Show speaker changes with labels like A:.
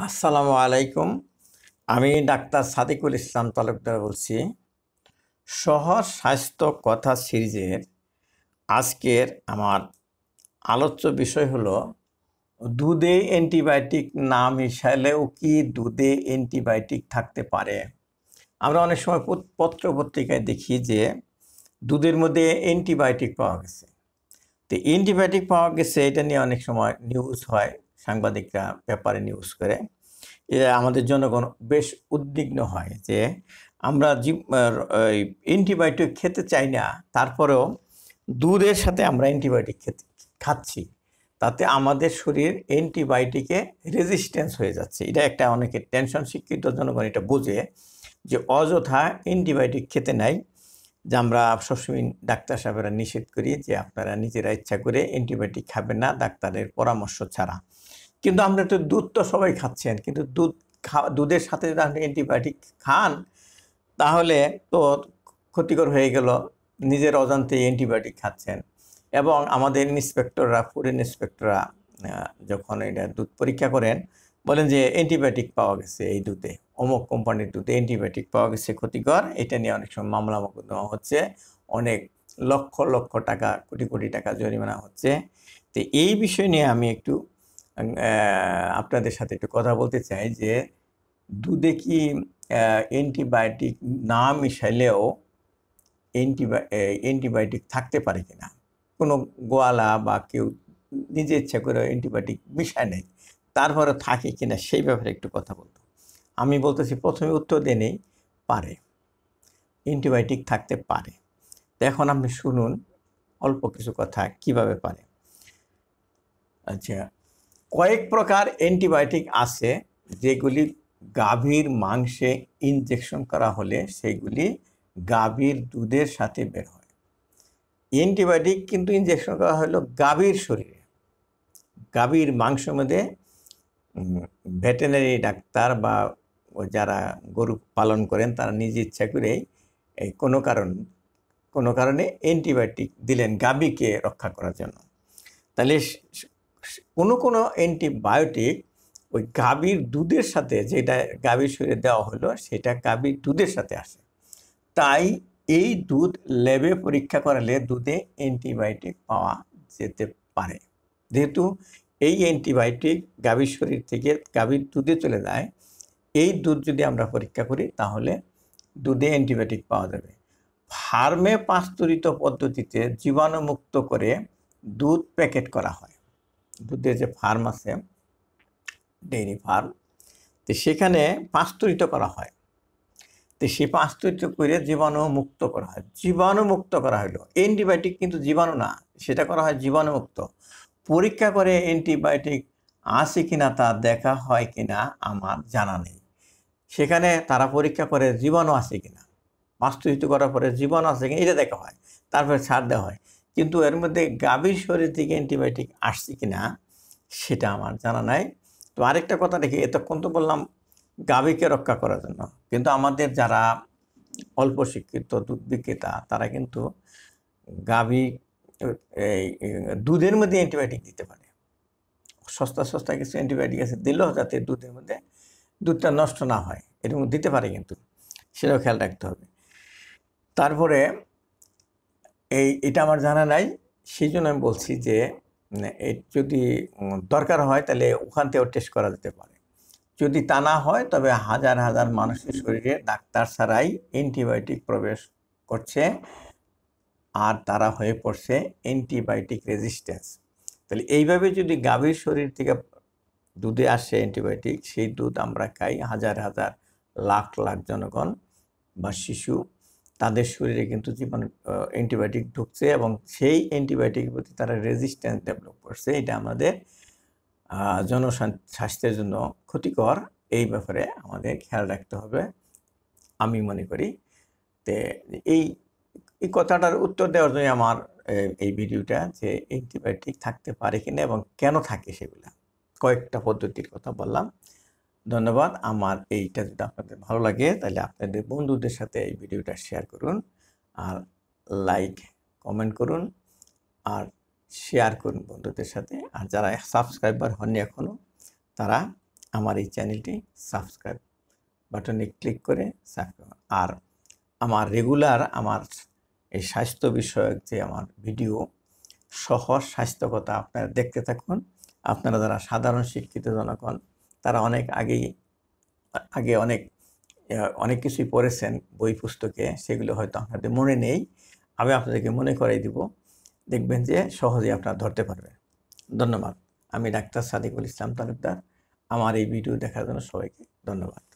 A: আসসালামু আলাইকুম। আমি ডাক্তার সাদিকুল ইসলাম তালুকদার বলছি। সহজ স্বাস্থ্য কথা সিরিজের আজকের আমার আলোচ্য বিষয় হলো দুধে অ্যান্টিবায়োটিক না মিশালেও কি দুধে অ্যান্টিবায়োটিক থাকতে পারে। আমরা অনেক সময় পত্র পত্রিকায় দেখি যে দুধের মধ্যে অ্যান্টিবায়োটিক পাওয়া গেছে। তো অ্যান্টিবায়োটিক পাওয়া গেছে এটা নিয়ে অনেক সময় নিউজ হয়, সাংবাদিকরা পেপারে নিউজ করে। আমাদের জনগণ বেশ উদ্বিগ্ন হয় যে আমরা অ্যান্টিবায়োটিক খেতে চাই না, তারপরেও দুধের সাথে আমরা অ্যান্টিবায়োটিক খাচ্ছি, তাতে আমাদের শরীর অ্যান্টিবায়োটিকে রেজিস্ট্যান্স হয়ে যাচ্ছে। এটা একটা অনেকের টেনশন। শিক্ষিত জনগণ এটা বোঝে যে অযথা অ্যান্টিবায়োটিক খেতে নাই, যে আমরা সবসময় ডাক্তার সাহেবেরা নিষেধ করি যে আপনারা নিজেরা ইচ্ছা করে অ্যান্টিবায়োটিক খাবেন না ডাক্তারের পরামর্শ ছাড়া। কিন্তু আমরা তো দুধ তো সবাই খাচ্ছেন, কিন্তু দুধের সাথে যদি আপনি অ্যান্টিবায়োটিক খান তাহলে তো ক্ষতিকর হয়ে গেল। নিজের অজান্তে অ্যান্টিবায়োটিক খাচ্ছেন। এবং আমাদের ইন্সপেক্টররা, ফুড ইন্সপেক্টররা যখন এটা দুধ পরীক্ষা করেন বলেন যে অ্যান্টিবায়োটিক পাওয়া গেছে এই দুধে, অমুক কোম্পানির দুধে অ্যান্টিবায়োটিক পাওয়া গেছে, ক্ষতিকর। এটা নিয়ে অনেক সময় মামলা মোকদ্দমা হচ্ছে, অনেক লক্ষ লক্ষ টাকা, কোটি কোটি টাকা জরিমানা হচ্ছে। তো এই বিষয় নিয়ে আমি একটু আপনাদের সাথে একটু কথা বলতে চাই যে দুধে কি অ্যান্টিবায়োটিক না মিশাইলেও অ্যান্টিবায়োটিক থাকতে পারে কিনা। কোনো গোয়ালা বা কেউ নিজে ইচ্ছা করে অ্যান্টিবায়োটিক মিশায় নেই, তারপরে থাকে কিনা সেই ব্যাপারে একটু কথা বলতো। আমি বলতেছি, প্রথমে উত্তর দিয়ে নেই, পারে, অ্যান্টিবায়োটিক থাকতে পারে। তো এখন আপনি শুনুন অল্প কিছু কথা কিভাবে পারে। আচ্ছা, কয়েক প্রকার অ্যান্টিবায়োটিক আছে যেগুলি গাভীর মাংসে ইনজেকশন করা হলে সেগুলি গাভীর দুধের সাথে বের হয়। অ্যান্টিবায়োটিক কিন্তু ইনজেকশন করা হলো গাভীর শরীরে, গাভীর মাংসের মধ্যে। ভেটেরিনারি ডাক্তার বা যারা গরু পালন করেন তারা নিজ ইচ্ছা করে এই কোনো কারণে অ্যান্টিবায়োটিক দিলেন গাভীকে রক্ষা করার জন্য। তাহলে কোনো অ্যান্টিবায়োটিক ওই গাভীর দুধের সাথে, যেটা গাভীর শরীরে দেওয়া হলো সেটা গাভীর দুধের সাথে আসে। তাই এই দুধ ল্যাবে পরীক্ষা করালে দুধে অ্যান্টিবায়োটিক পাওয়া যেতে পারে। যেহেতু এই অ্যান্টিবায়োটিক গাভীর শরীর থেকে গাভীর দুধে চলে যায়, এই দুধ যদি আমরা পরীক্ষা করি তাহলে দুধে অ্যান্টিবায়োটিক পাওয়া যাবে। ফার্মে পাস্তুরিত পদ্ধতিতে জীবাণুমুক্ত করে দুধ প্যাকেট করা হয়। দুধের যে ফার্ম আছে, ডেইরি ফার্ম, তো সেখানে পাস্তুরিত করা হয়। তো সেই পাস্তুরিত করে জীবাণুমুক্ত করা হয়। জীবাণুমুক্ত করা হলো, অ্যান্টিবায়োটিক কিন্তু জীবাণু না, সেটা করা হয় জীবাণুমুক্ত। পরীক্ষা করে অ্যান্টিবায়োটিক আছে কিনা তা দেখা হয় কিনা আমার জানা নেই। সেখানে তারা পরীক্ষা করে জীবাণু আছে কিনা, পাস্তুরিত করার পরে জীবাণু আছে কিনা এটা দেখা হয়, তারপরে ছাড় দেওয়া হয়। কিন্তু এর মধ্যে গাভীর শরীর থেকে অ্যান্টিবায়োটিক আসছে কিনা সেটা আমার জানা নাই। তো আরেকটা কথা দেখি, এতক্ষণ তো বললাম গাভীকে রক্ষা করার জন্য, কিন্তু আমাদের যারা অল্প শিক্ষিত দুধ বিক্রেতা তারা কিন্তু গাভী এই দুধের মধ্যে অ্যান্টিবায়োটিক দিতে পারে। সস্তা কিছু অ্যান্টিবায়োটিক আছে, দিলেও যাতে দুধের মধ্যে দুধটা নষ্ট না হয় এরকম দিতে পারে, কিন্তু সেটাও খেয়াল রাখতে হবে। তারপরে এটা আমার জানা নাই, সেই জন্য আমি বলছি যে যদি দরকার হয় তাহলে ওখান থেকেও টেস্ট করা যেতে পারে। যদি তা না হয় তবে হাজার হাজার মানুষের শরীরে ডাক্তার ছাড়াই অ্যান্টিবায়োটিক প্রবেশ করছে আর তারা হয়ে পড়ছে অ্যান্টিবায়োটিক রেজিস্ট্যান্স। তাহলে এইভাবে যদি গাভীর শরীর থেকে দুধে আসে অ্যান্টিবায়োটিক, সেই দুধ আমরা খাই, হাজার হাজার লাখ লাখ জনগণ বা শিশু, তাদের শরীরে কিন্তু অ্যান্টিবায়োটিক ঢুকছে এবং সেই অ্যান্টিবায়োটিকের প্রতি তারা রেজিস্ট্যান্স ডেভেলপ করছে। এটা আমাদের জনস্বাস্থ্যের জন্য ক্ষতিকর। এই ব্যাপারে আমাদের খেয়াল রাখতে হবে আমি মনে করি। তো এই কথাটার উত্তর দেওয়ার জন্য আমার এই ভিডিওটা, যে অ্যান্টিবায়োটিক থাকতে পারে কিনা এবং কেন থাকে সেগুলা কয়েকটা পদ্ধতির কথা বললাম। ধন্যবাদ। আমার এইটা যদি আপনাদের ভালো লাগে তাহলে আপনাদের বন্ধুদের সাথে এই ভিডিওটা শেয়ার করুন, আর লাইক কমেন্ট করুন, আর শেয়ার করুন বন্ধুদের সাথে। আর যারা সাবস্ক্রাইবার হননি এখনও তারা আমার এই চ্যানেলটি সাবস্ক্রাইব বাটনে ক্লিক করে সাবস্ক্রাইব। আর আমার রেগুলার আমার এই স্বাস্থ্য বিষয়ক যে আমার ভিডিও সহজ স্বাস্থ্য কথা আপনারা দেখতে থাকুন। আপনারা যারা সাধারণ শিক্ষিত জনগণ তারা অনেক আগে অনেক কিছুই পড়েছেন বই পুস্তকে, সেগুলো হয়তো আপনাদের মনে নেই। আমি আপনাদেরকে মনে করাই দিব, দেখবেন যে সহজেই আপনারা ধরতে পারবেন। ধন্যবাদ। আমি ডাক্তার সাদিকুল ইসলাম তালুকদার। আমার এই ভিডিও দেখার জন্য সবাইকে ধন্যবাদ।